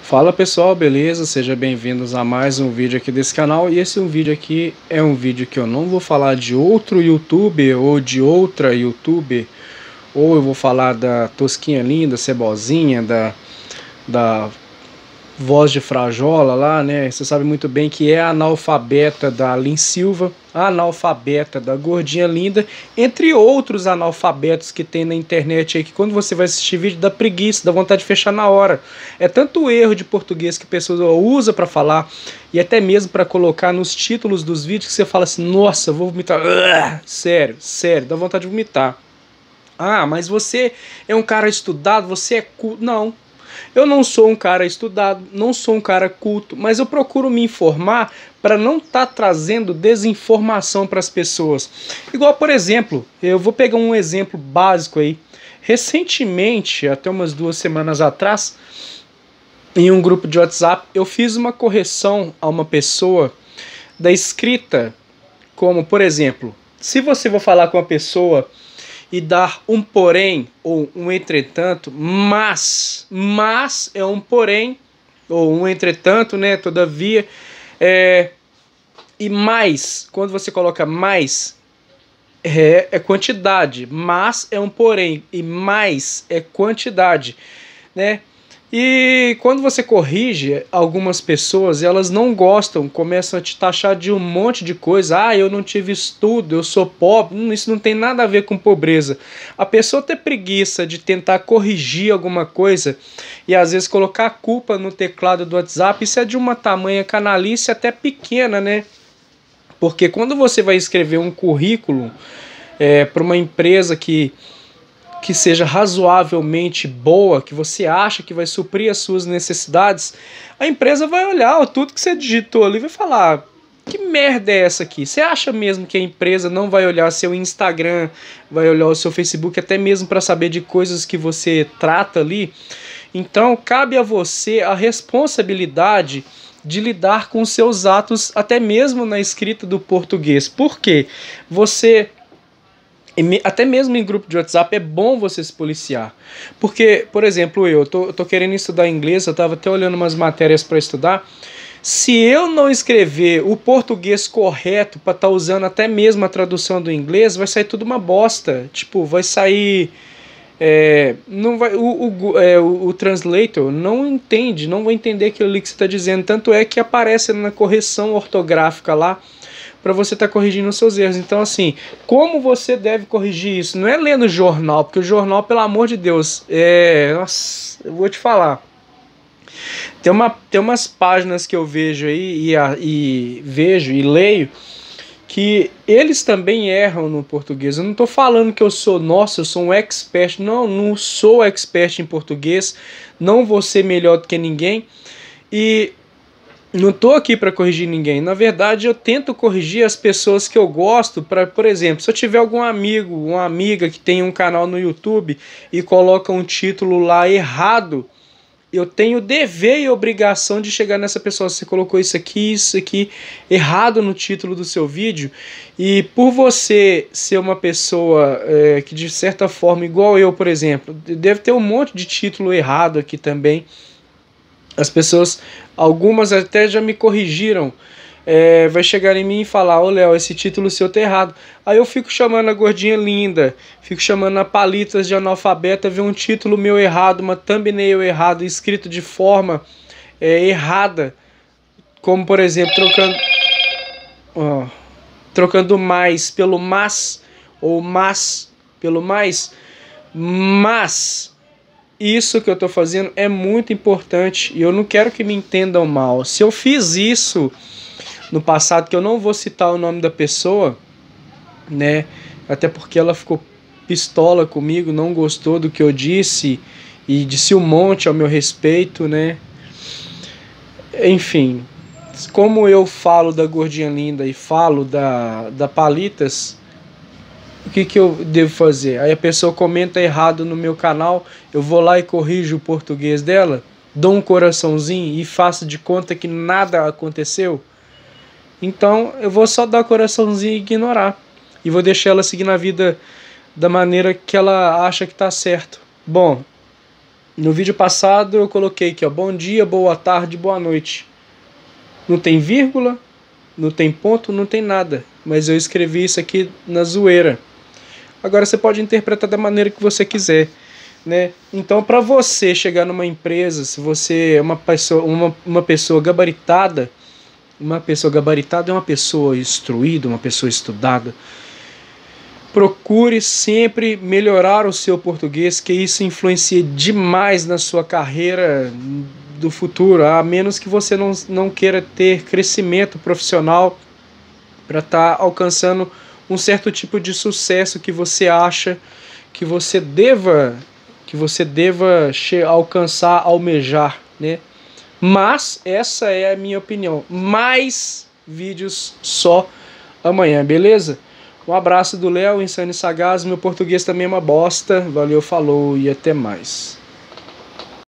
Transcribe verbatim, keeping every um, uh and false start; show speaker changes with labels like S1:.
S1: Fala pessoal, beleza? Sejam bem-vindos a mais um vídeo aqui desse canal. E esse um vídeo aqui é um vídeo que eu não vou falar de outro youtuber ou de outra youtuber, ou eu vou falar da Tosquinha Linda, Cebozinha, da, da Voz de Frajola lá, né? Você sabe muito bem que é a analfabeta da Lin Silva, a analfabeta da Gordinha Linda, entre outros analfabetos que tem na internet aí, que quando você vai assistir vídeo dá preguiça, dá vontade de fechar na hora. É tanto erro de português que a pessoa usa para falar e até mesmo para colocar nos títulos dos vídeos que você fala assim, nossa, vou vomitar. Uh, sério, sério, dá vontade de vomitar. Ah, mas você é um cara estudado, você é culto. Não. Eu não sou um cara estudado, não sou um cara culto, mas eu procuro me informar para não estar tá trazendo desinformação para as pessoas. Igual, por exemplo, eu vou pegar um exemplo básico aí. Recentemente, até umas duas semanas atrás, em um grupo de WhatsApp, eu fiz uma correção a uma pessoa da escrita, como, por exemplo, se você for falar com uma pessoa e dar um porém ou um entretanto, mas, mas é um porém ou um entretanto, né, todavia, é, e mais, quando você coloca mais, é, é quantidade, mas é um porém, e mais é quantidade, né? E quando você corrige, algumas pessoas, elas não gostam, começam a te taxar de um monte de coisa. Ah, eu não tive estudo, eu sou pobre. Isso não tem nada a ver com pobreza. A pessoa ter preguiça de tentar corrigir alguma coisa e às vezes colocar a culpa no teclado do WhatsApp, isso é de uma tamanha canalice até pequena, né? Porque quando você vai escrever um currículo é, para uma empresa que que seja razoavelmente boa, que você acha que vai suprir as suas necessidades, a empresa vai olhar tudo que você digitou ali e vai falar, que merda é essa aqui? Você acha mesmo que a empresa não vai olhar seu Instagram, vai olhar o seu Facebook, até mesmo para saber de coisas que você trata ali? Então, cabe a você a responsabilidade de lidar com os seus atos, até mesmo na escrita do português. Por quê? Você... até mesmo em grupo de WhatsApp é bom você se policiar. Porque, por exemplo, eu tô, eu tô querendo estudar inglês, eu tava até olhando umas matérias para estudar. Se eu não escrever o português correto para estar tá usando até mesmo a tradução do inglês, vai sair tudo uma bosta. Tipo, vai sair... É, não vai, o, o, é, o, o translator não entende, não vai entender aquilo ali que você está dizendo. Tanto é que aparece na correção ortográfica lá, para você estar tá corrigindo os seus erros. Então, assim, como você deve corrigir isso? Não é lendo jornal, porque o jornal, pelo amor de Deus, é... Nossa, eu vou te falar. Tem, uma, tem umas páginas que eu vejo aí, e, a, e vejo e leio, que eles também erram no português. Eu não estou falando que eu sou, nossa, eu sou um expert. Não, não sou expert em português. Não vou ser melhor do que ninguém. E... não estou aqui para corrigir ninguém. Na verdade, eu tento corrigir as pessoas que eu gosto. Pra, por exemplo, se eu tiver algum amigo, uma amiga que tem um canal no YouTube e coloca um título lá errado, eu tenho dever e obrigação de chegar nessa pessoa. Você colocou isso aqui, isso aqui errado no título do seu vídeo. E por você ser uma pessoa é, que de certa forma, igual eu, por exemplo, deve ter um monte de título errado aqui também. As pessoas, algumas até já me corrigiram, é, vai chegar em mim e falar, ô Léo, esse título seu tá errado. Aí eu fico chamando a Gordinha Linda, fico chamando a Palitas de analfabeta, ver um título meu errado, uma thumbnail errado, escrito de forma é, errada, como por exemplo, trocando, ó, trocando mais pelo mas, ou mas pelo mais, mas... isso que eu estou fazendo é muito importante e eu não quero que me entendam mal. Se eu fiz isso no passado, que eu não vou citar o nome da pessoa, né? Até porque ela ficou pistola comigo, não gostou do que eu disse e disse um monte ao meu respeito, né? Enfim, como eu falo da Gordinha Linda e falo da, da Palitas, o que, que eu devo fazer? Aí a pessoa comenta errado no meu canal, eu vou lá e corrijo o português dela, dou um coraçãozinho e faço de conta que nada aconteceu. Então eu vou só dar coraçãozinho e ignorar. E vou deixar ela seguir na vida da maneira que ela acha que está certo. Bom, No vídeo passado eu coloquei aqui, ó, bom dia, boa tarde, boa noite. Não tem vírgula, não tem ponto, não tem nada. Mas eu escrevi isso aqui na zoeira. Agora você pode interpretar da maneira que você quiser, né? Então, para você chegar numa empresa, se você é uma pessoa, uma, uma pessoa gabaritada, uma pessoa gabaritada é uma pessoa instruída, uma pessoa estudada. Procure sempre melhorar o seu português, que isso influencia demais na sua carreira do futuro, a menos que você não, não queira ter crescimento profissional para estar tá alcançando um certo tipo de sucesso que você acha que você deva que você deva alcançar, almejar, né? Mas essa é a minha opinião. Mais vídeos só amanhã, beleza? Um abraço do Léo, Insano e Sagaz. Meu português também é uma bosta. Valeu, falou e até mais.